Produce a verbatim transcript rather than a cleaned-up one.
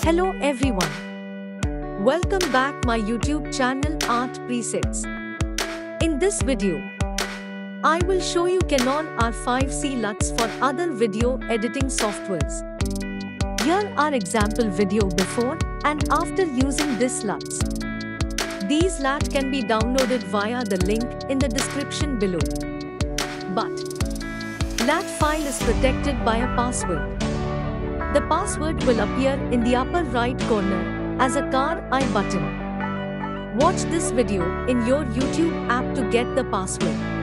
Hello everyone. Welcome back my YouTube channel Art Presets. In this video, I will show you Canon R five C Luts for other video editing softwares. Here are example video before and after using this Luts. These L U T can be downloaded via the link in the description below. But L U T file is protected by a password. The password will appear in the upper right corner as a card I button. Watch this video in your YouTube app to get the password.